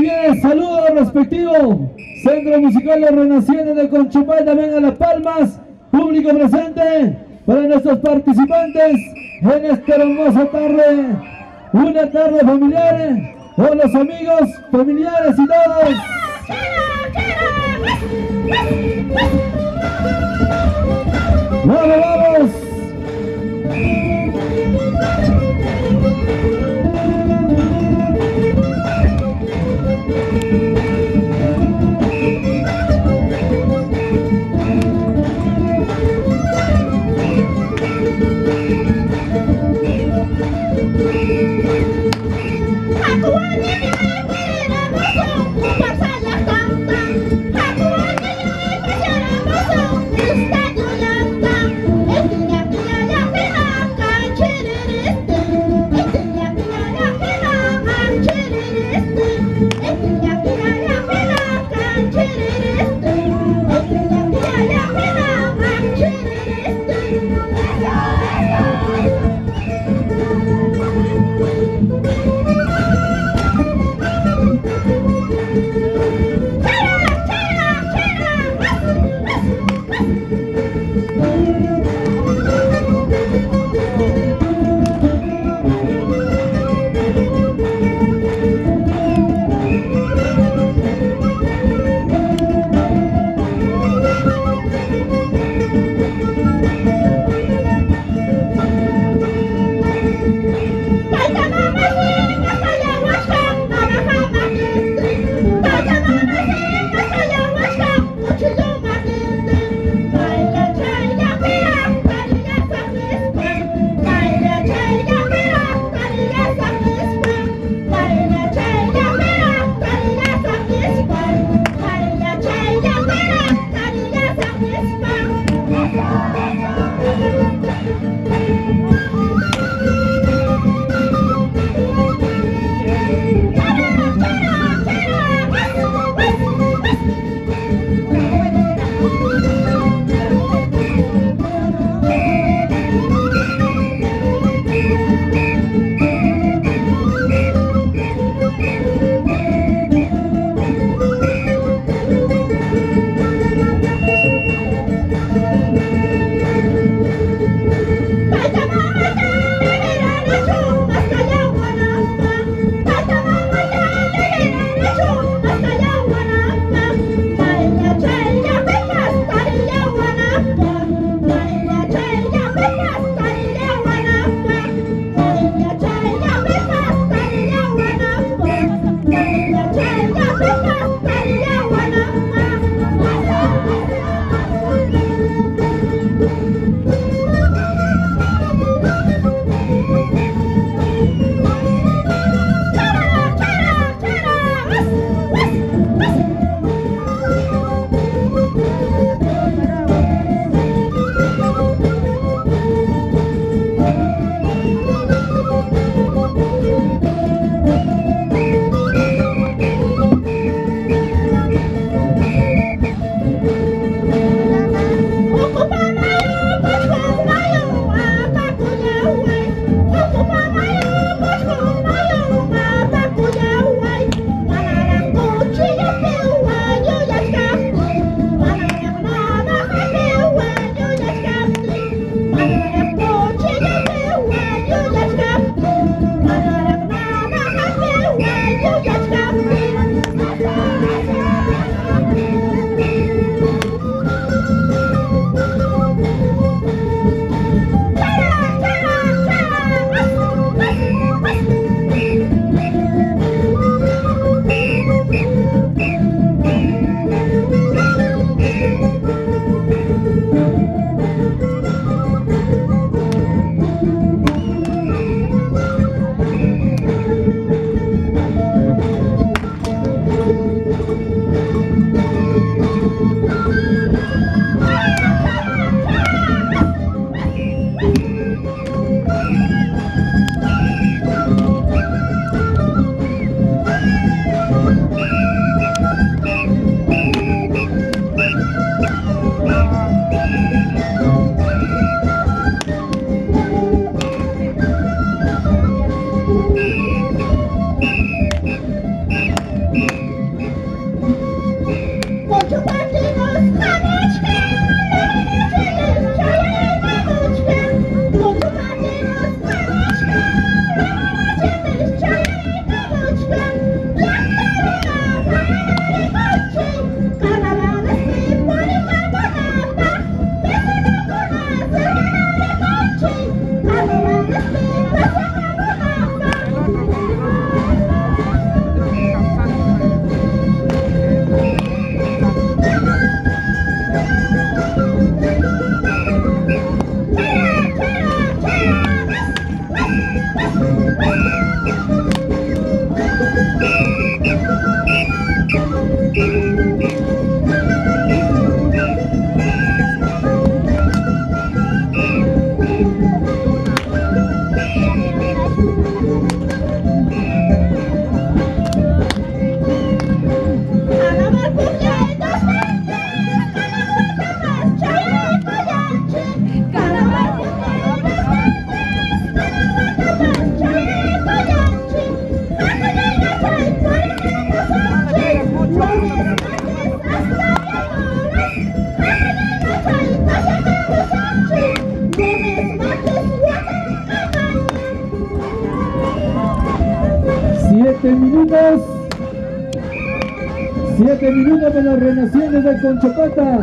bien, saludo respectivo. Centro Musical Los Renacientes de Conchupay, también a Las Palmas. Público presente para nuestros participantes en esta hermosa tarde. Una tarde familiar con los amigos, familiares y todos. ¡Vamos, vamos! Siete minutos de las Renacientes de Conchopata.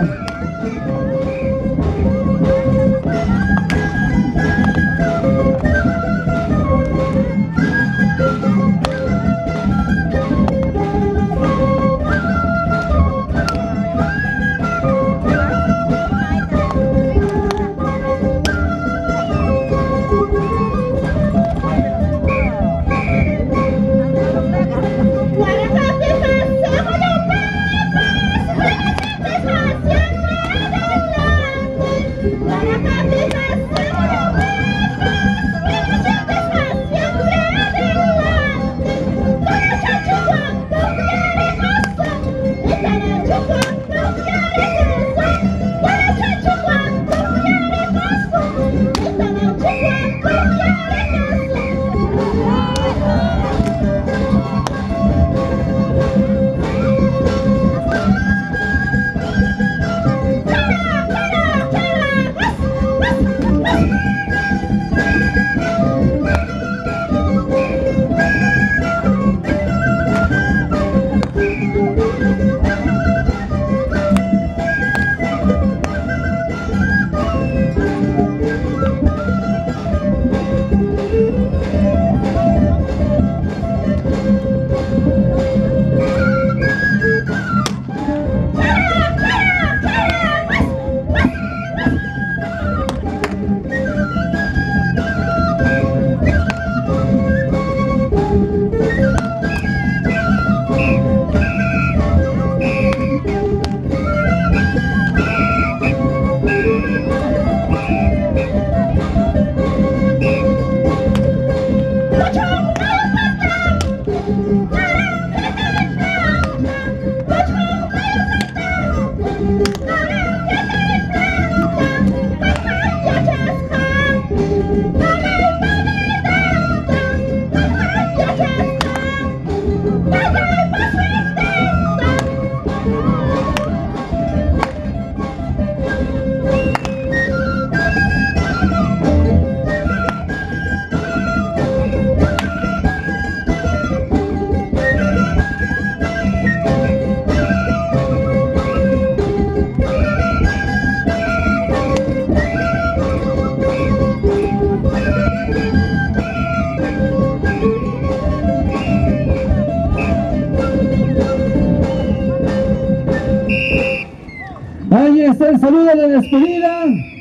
Ahí está el saludo de despedida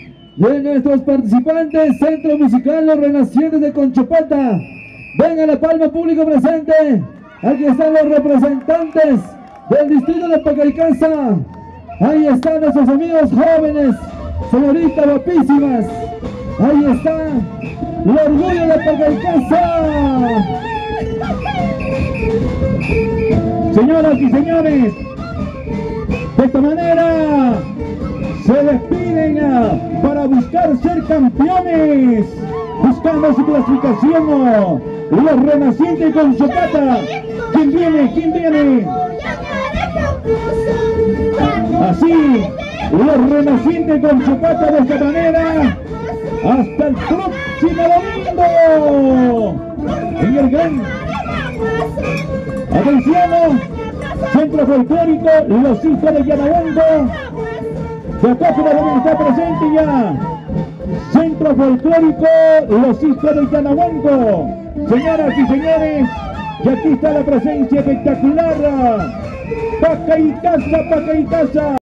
de nuestros participantes, Centro Musical Los Renacientes de Conchopata. Venga la palma, público presente. Aquí están los representantes del distrito de Pacaycasa. Ahí están nuestros amigos jóvenes, señoritas guapísimas. Ahí está el orgullo de Pacaycasa. Señoras y señores, de esta manera se despiden para buscar ser campeones, buscando su clasificación. Los Renacientes con Conchopata. ¿Quién viene? ¿Quién viene? Así, los Renacientes con Conchopata de esta manera. Hasta el próximo domingo. En el gran. Atención. Centro Folclórico Los Hijos de Yanahuanco. De acá también está presente ya. Centro Folclórico Los Hijos de Yanahuanco. Señoras y señores, y aquí está la presencia espectacular. Pacaycasa, Pacaycasa.